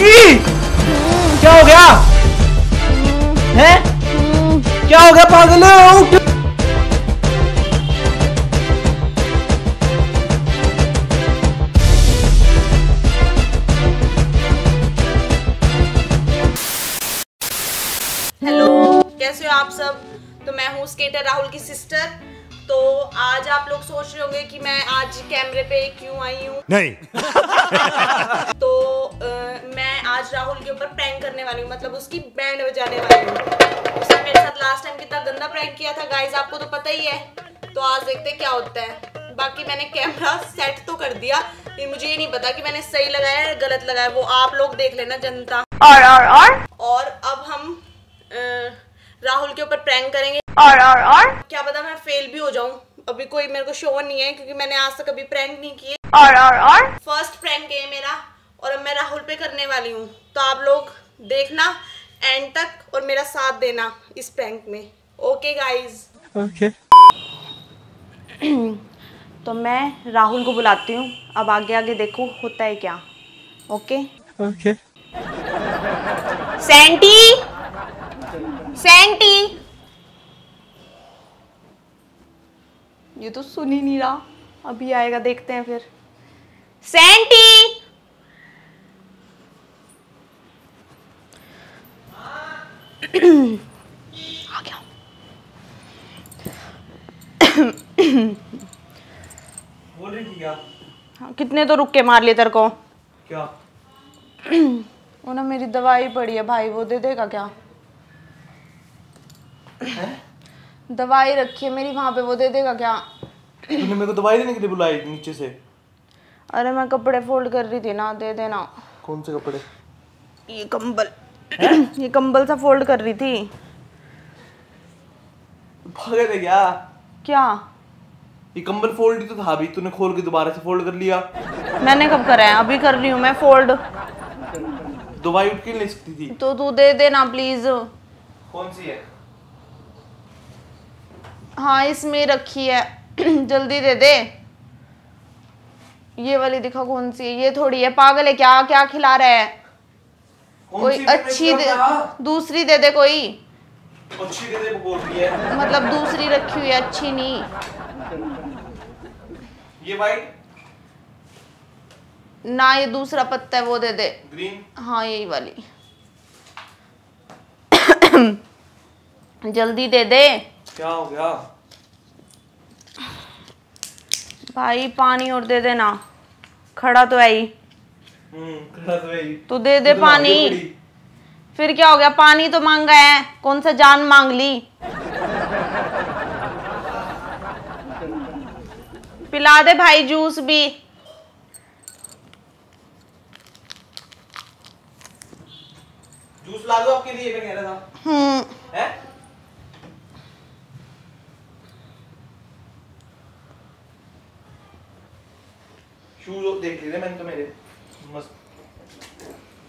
दीदी क्या हो गया है? क्या हो गया पागल? उठ। हेलो, कैसे हो आप सब? तो मैं हूँ स्केटर राहुल की सिस्टर। तो आज आप लोग सोच रहे होंगे कि मैं आज कैमरे पे क्यों आई हूँ। नहीं तो मैं आज राहुल के ऊपर प्रैंक करने वाली हूँ, मतलब उसकी बैंड बजाने वाली हूँ। उसने मेरे साथ लास्ट टाइम कितना गंदा प्रैंक किया था गाइस, आपको तो पता ही है। तो आज देखते हैं क्या होता है। बाकी मैंने कैमरा सेट तो कर दिया, लेकिन मुझे ये नहीं पता कि मैंने सही लगाया है गलत लगाया, वो आप लोग देख लेना जनता। और अब हम राहुल के ऊपर प्रैंक करेंगे और क्या पता मैं फेल भी हो जाऊं। अभी कोई मेरे को श्योर नहीं है क्योंकि मैंने आज तक कभी प्रैंक नहीं किए। फर्स्ट प्रैंक है मेरा और अब मैं राहुल पे करने वाली हूँ। तो आप लोग देखना एंड तक और मेरा साथ देना इस प्रैंक में। Okay guys. ओके। तो मैं राहुल को बुलाती हूँ, अब आगे आगे देखो होता है क्या। Okay okay. सैंटी सैंटी, ये तो सुन ही नहीं रहा, अभी आएगा देखते हैं फिर। सैंटी आ गया। बोल रही थी क्या? हाँ, कितने तो रुक के मार लिए तेरे को। क्या? वो ना मेरी दवाई पड़ी है भाई, वो दे देगा क्या? है? दवाई रखी है मेरी वहां पे, वो दे देगा क्या? तूने मेरे को दवाई देने के लिए बुलाई नीचे से? अरे मैं कपड़े फोल्ड कर रही थी ना, दे देना। कौन से कपड़े? ये कंबल ये कंबल सा फोल्ड कर रही थी। पागल है क्या? क्या? ये कंबल फोल्ड ही तो था, अभी तूने खोल के दोबारा से फोल्ड कर लिया। मैंने कब करा है? अभी कर रही हूँ मैं फोल्ड। दवाई उठ के ले सकती थी। तो तू दे देना प्लीज। कौन सी है? हाँ इसमें रखी है जल्दी दे दे। ये वाली दिखा कौन सी है? ये थोड़ी है, पागल है क्या? क्या खिला रहा है? कोई अच्छी दे, दूसरी दे दे कोई। अच्छी दे दे बोल रही है। मतलब दूसरी रखी हुई है, अच्छी नहीं। ये वाइट ना, ये दूसरा पत्ता है, वो दे दे। ग्रीन? हाँ यही वाली जल्दी दे दे। क्या हो गया भाई? पानी और दे देना। खड़ा तो है ही। खड़ा तो है ही। तो दे दे पानी। फिर क्या हो गया? पानी तो मांगा है, कौन सा जान मांग ली? पिला दे भाई जूस भी। जूस ला दो आपके लिए, मैं कह रहा था। है? शूज देख लिए मैंने तो मेरे मस्त।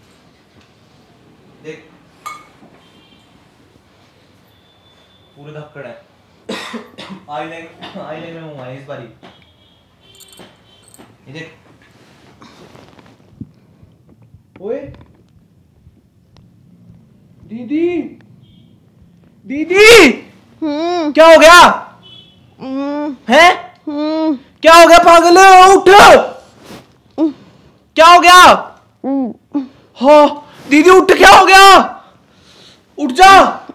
देख पूरे धक्कड़ है। आईने में हूँ इस बारी। ये देख। ओए दीदी दीदी क्या हो गया है? क्या हो गया पागल? उठ। क्या हो गया? हाँ दीदी उठ, क्या हो गया? उठ जा।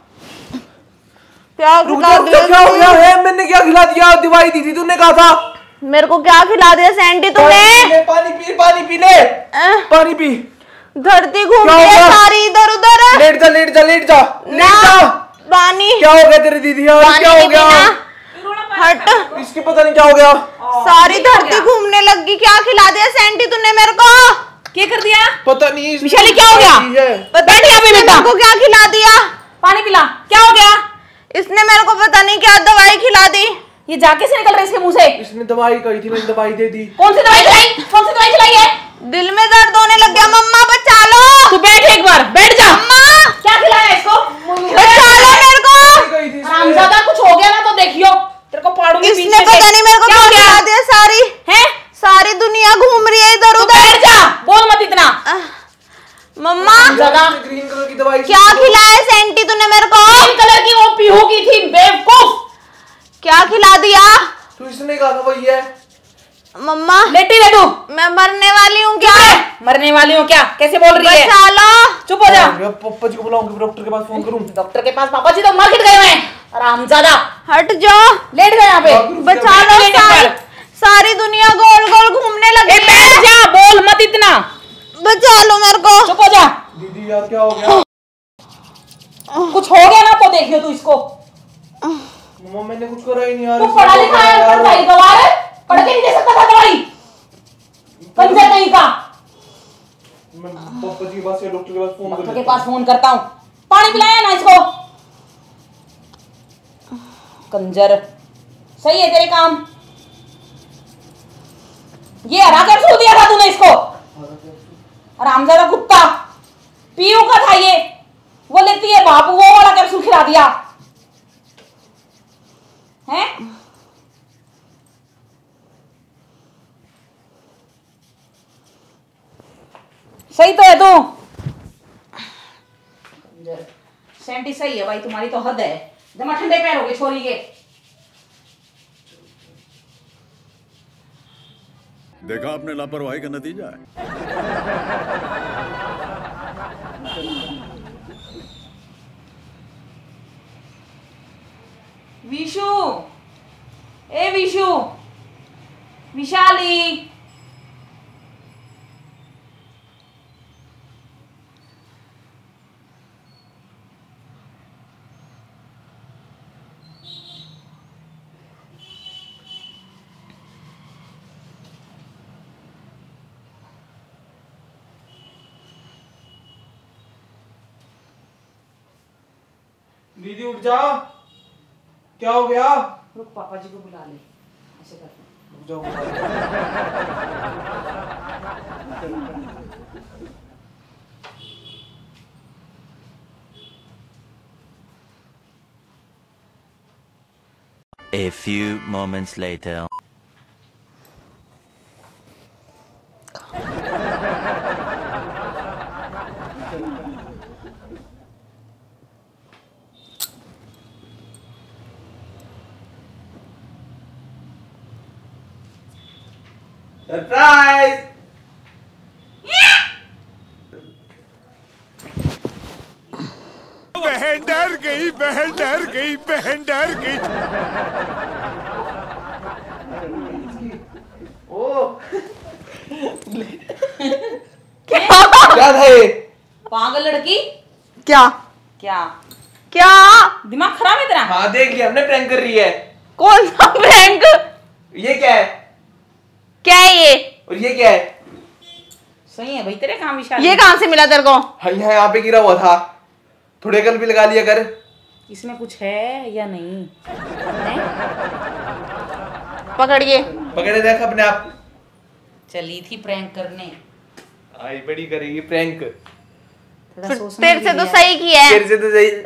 क्या खिला दिया? क्या हो गया है? मैंने क्या खिला दिया? दवाई दी थी तूने, कहा था। मेरे को क्या खिला दिया सैंडी तूने? पानी पी, पानी पी ले। पानी पी। धरती घूम रही है सारी इधर उधर। लेट जा लेट जा लेट जा लेट जा। पानी। क्या हो गया तेरी दीदी? क्या हो गया? हट। इसकी पता नहीं क्या हो गया। सारी धरती घूमने लगी। क्या खिला दिया सैंडी तूने मेरे को? क्या कर दिया? पता नहीं। विशाली क्या हो गया? बैठ यहाँ पे बेटा। मेरे को क्या खिला दिया? पानी पिला। क्या हो गया? इसने मेरे को पता नहीं क्या दवाई खिला दी। ये जाके से निकल रहा है इसके मुंह से। इसने दवाई कही थी, मैंने दवाई दे दी। कौन सी दवाई खिलाई? कौन सी दवाई खिलाई है? दिल में दर्द होने लग गया। मम्मा बचा लो। तू बैठ एक बार, बैठ जा। मम्मा क्या खिलाया इसको? बचा लो मेरे को। हरामजादा, कुछ हो गया ना तो देखियो तेरे को पाड़ूंगी। इसने पता नहीं मेरे को क्या खिला दिया। सारी दुनिया घूम रही है इधर उधर। बैठ जा, बोल मत इतना। मम्मा ज्यादा ग्रीन कलर की दवाई क्या खिलाया सेंटी तूने मेरे को? ग्रीन कलर की वो पीहू की थी बेवकूफ। क्या खिला दिया? तो इसने कहा था वही है। मम्मा लेटी रह तू। मैं मरने वाली हूँ क्या? मरने वाली हूँ क्या? कैसे बोल रही है? बचा लो। चुप हो जा। मैं पापा जी को बुलाऊंगी, डॉक्टर के पास फोन करूं। डॉक्टर के पास पापा जी तो मार्केट गए हुए हैं। आरामजादा हट जाओ। लेट गए यहाँ पे। बचा लो। सारी दुनिया गोल गोल घूमने लगी है। बैठ जा, बोल मत इतना। बचा लो मेरे को। चुप हो जा। दीदी यार क्या हो गया? कुछ हो गया ना तो देखियो तू इसको। मम्मा मैंने कुछ करा ही नहीं यार। तू पढ़ा लिखा है, पढ़ाई गवार है, पढ़ के नहीं दे सकता था दवाई। कंजर नहीं का। मैं पापा जी के पास या डॉक्टर के पास फोन डॉक्टर के पास फोन करता हूँ। पानी पिलाया ना इसको। कंजर सही है तेरे काम। ये हरा कैप्सूल दिया था तूने इसको। आरामजादा कुत्ता पीयू का था ये। वो लेती है बापू, वो वाला कैप्सूल खिला दिया है। सही तो है तू। सेंटी सही है भाई, तुम्हारी तो हद है। जमा ठंडे पैर हो गए छोरी के। देखा आपने लापरवाही का नतीजा है। विशु, ए विशु, विशाली, दीदी उठ जा। क्या हो गया? रुक पापा जी को बुला ले। ऐसे कर। रुक जाओ। A few moments later. Surprise. बहन डर गई, बहन डर गई, बहन डर गई। ओ क्या था ये? पागल लड़की। क्या क्या क्या? दिमाग खराब है तेरा? हाँ देख लिया हमने, प्रैंक कर रही है। कौन सा प्रैंक? ये क्या है? क्या है ये? और ये क्या है? सही है भाई तेरे काम विशाल। ये कहाँ से मिला तेरे को? हाँ यहाँ पे गिरा हुआ था, थोड़े कल भी लगा लिया कर। इसमें कुछ है या नहीं है? पकड़िए। पकड़े देख अपने आप। चली थी प्रैंक करने। आई बड़ी करेगी प्रैंक। थोड़ा सोचने तेरे से भी तो है। सही किया है। तेरे से तो सही।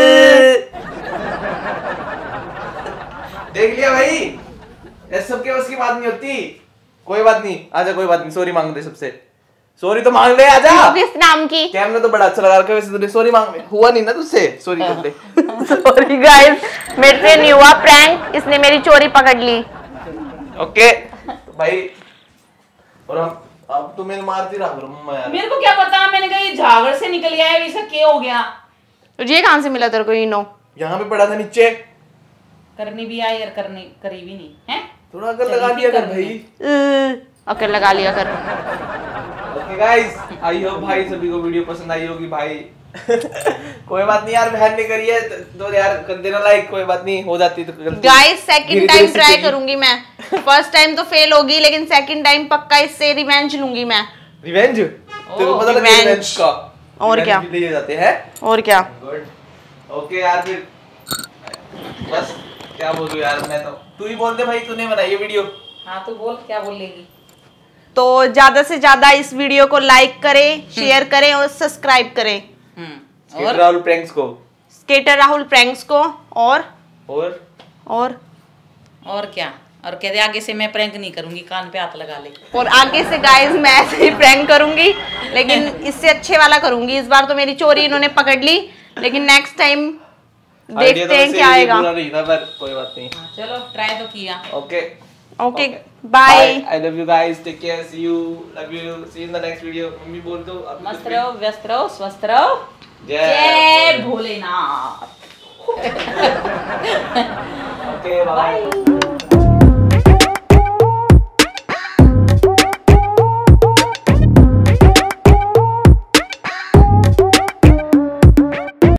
देख लिया भाई, ये सबके बस की बात नहीं होती। कोई बात नहीं, आजा कोई बात नहीं, सॉरी मांग दे सबसे। सॉरी तो मांग ले, आजा। किस नाम की? कैमरा तो बड़ा अच्छा लगा रखा है, वैसे तूने सॉरी मांग ले। हुआ नहीं ना तुझसे, सॉरी कर ले। सॉरी गाइस, मेरे से नहीं हुआ प्रैंक, इसने मेरी चोरी पकड़ ली। ओके तो भाई, और हम अब तो मैंने मारती रहा करो मम्मा यार। मेरे को क्या पता, मैंने कहा ये झागड़ से निकल गया है, इसका क्या हो गया। ये कहाँ से मिला तेरे को? इनो यहाँ पे पड़ा था नीचे। करनी भी आई और करनी करी भी नहीं है। थोड़ा अकल लगा लिया कर भाई। अकल लगा लिया कर। ओके गाइस, आई होप भाई सभी को वीडियो पसंद आई होगी भाई। कोई बात नहीं यार, बहन ने करी है तो यार कर देना लाइक, कोई बात नहीं, हो जाती तो गलती। गाइस सेकंड टाइम ट्राई करूंगी मैं। फर्स्ट टाइम तो फेल होगी, लेकिन सेकंड टाइम पक्का इससे रिवेंज लूंगी मैं। रिवेंज? तेरे को पता लगा revenge। रिवेंज का? और revenge क्या? भी ले जाते हैं। और क्या? गुड। ओके यार फिर बस क्या बोलूं यार, मैं तो तू ही बोल दे भाई, तूने बनाई ये वीडियो। हाँ तो बोल, क्या बोलेगी? तो ज्यादा से ज्यादा इस वीडियो को लाइक करें, शेयर करें और सब्सक्राइब करें। और राहुल प्रैंक्स को, स्केटर राहुल प्रैंक्स को, और और और क्या? और कहते आगे से मैं प्रैंक नहीं करूंगी, कान पे हाथ लगा ले। और आगे से गाइस मैं ऐसे ही प्रैंक करूंगी, लेकिन इससे अच्छे वाला करूंगी। इस बार तो मेरी चोरी इन्होंने पकड़ ली, लेकिन नेक्स्ट टाइम देखते हैं क्या आएगा। नहीं था पर कोई बात नहीं। चलो ट्राई तो किया। Okay okay bye. I love you guys, take care, see you, love you, see in the next video. Mummy बोल दो मस्त रहो, व्यस्त रहो, स्वस्थ रहो। जय भोलेनाथ। Okay bye.